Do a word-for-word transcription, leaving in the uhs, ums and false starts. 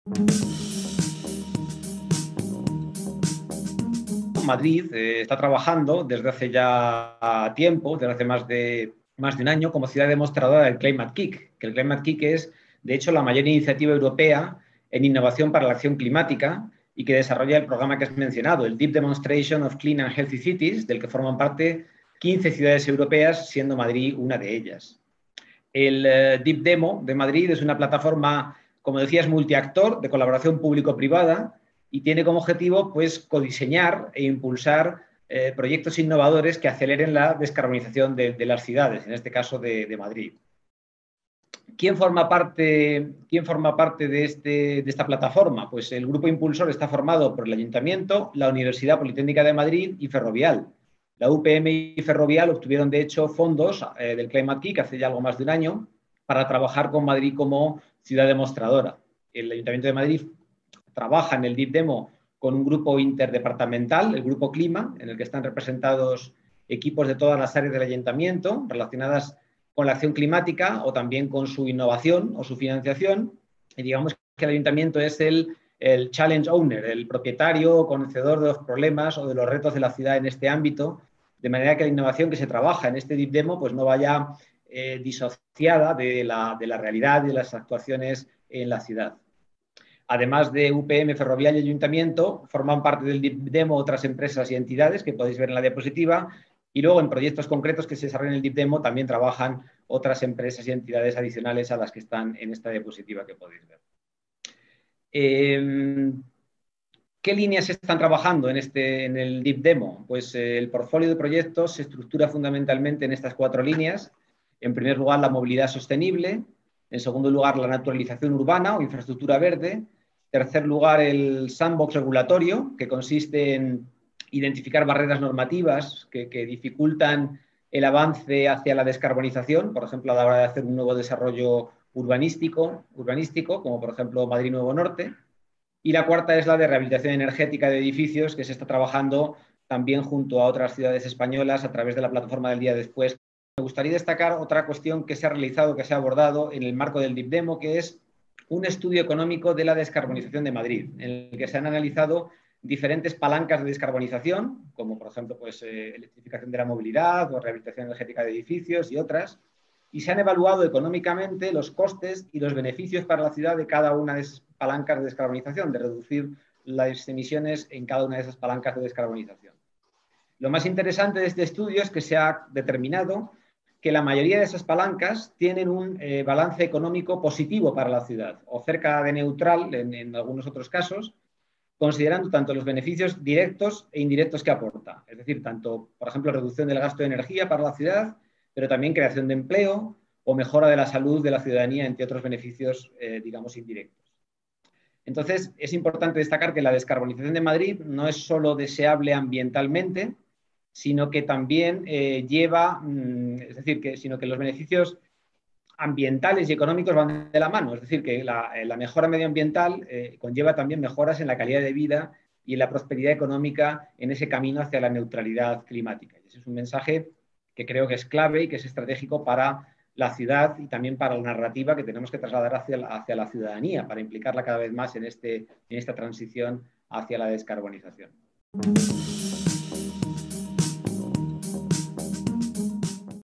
Madrid eh, está trabajando desde hace ya tiempo, desde hace más de, más de un año, como ciudad demostradora del Climate Kick, que el Climate Kick es, de hecho, la mayor iniciativa europea en innovación para la acción climática y que desarrolla el programa que has mencionado, el Deep Demonstration of Clean and Healthy Cities, del que forman parte quince ciudades europeas, siendo Madrid una de ellas. El eh, Deep Demo de Madrid es una plataforma, como decías, multiactor de colaboración público-privada y tiene como objetivo pues, codiseñar e impulsar eh, proyectos innovadores que aceleren la descarbonización de, de las ciudades, en este caso de, de Madrid. ¿Quién forma parte, quién forma parte de, este, de esta plataforma? Pues el grupo impulsor está formado por el Ayuntamiento, la Universidad Politécnica de Madrid y Ferrovial. La U P M y Ferrovial obtuvieron, de hecho, fondos eh, del Climate Kick hace ya algo más de un año para trabajar con Madrid como ciudad demostradora. El Ayuntamiento de Madrid trabaja en el Deep Demo con un grupo interdepartamental, el Grupo Clima, en el que están representados equipos de todas las áreas del Ayuntamiento relacionadas con la acción climática o también con su innovación o su financiación. Y digamos que el Ayuntamiento es el, el challenge owner, el propietario o conocedor de los problemas o de los retos de la ciudad en este ámbito, de manera que la innovación que se trabaja en este Deep Demo pues no vaya eh, disociada de la, de la realidad y de las actuaciones en la ciudad. Además de U P M, Ferrovial y Ayuntamiento, forman parte del Deep Demo otras empresas y entidades que podéis ver en la diapositiva. Y luego, en proyectos concretos que se desarrollan en el Deep Demo, también trabajan otras empresas y entidades adicionales a las que están en esta diapositiva que podéis ver. Eh, ¿Qué líneas se están trabajando en, este, en el Deep Demo? Pues eh, el portfolio de proyectos se estructura fundamentalmente en estas cuatro líneas. En primer lugar, la movilidad sostenible. En segundo lugar, la naturalización urbana o infraestructura verde. En tercer lugar, el sandbox regulatorio, que consiste en identificar barreras normativas que, que dificultan el avance hacia la descarbonización, por ejemplo, a la hora de hacer un nuevo desarrollo urbanístico, urbanístico como por ejemplo Madrid Nuevo Norte. Y la cuarta es la de rehabilitación energética de edificios, que se está trabajando también junto a otras ciudades españolas a través de la plataforma del día después. Me gustaría destacar otra cuestión que se ha realizado, que se ha abordado en el marco del Deep Demo, que es un estudio económico de la descarbonización de Madrid, en el que se han analizado diferentes palancas de descarbonización, como por ejemplo pues, eh, electrificación de la movilidad o rehabilitación energética de edificios y otras, y se han evaluado económicamente los costes y los beneficios para la ciudad de cada una de esas palancas de descarbonización, de reducir las emisiones en cada una de esas palancas de descarbonización. Lo más interesante de este estudio es que se ha determinado que la mayoría de esas palancas tienen un eh, balance económico positivo para la ciudad, o cerca de neutral en, en algunos otros casos, considerando tanto los beneficios directos e indirectos que aporta. Es decir, tanto, por ejemplo, reducción del gasto de energía para la ciudad, pero también creación de empleo o mejora de la salud de la ciudadanía, entre otros beneficios, eh, digamos, indirectos. Entonces, es importante destacar que la descarbonización de Madrid no es solo deseable ambientalmente, sino que también eh, lleva, mmm, es decir, que, sino que los beneficios ambientales y económicos van de la mano. Es decir, que la, la mejora medioambiental eh, conlleva también mejoras en la calidad de vida y en la prosperidad económica en ese camino hacia la neutralidad climática. Y ese es un mensaje que creo que es clave y que es estratégico para la ciudad y también para la narrativa que tenemos que trasladar hacia la, hacia la ciudadanía para implicarla cada vez más en, este, en esta transición hacia la descarbonización.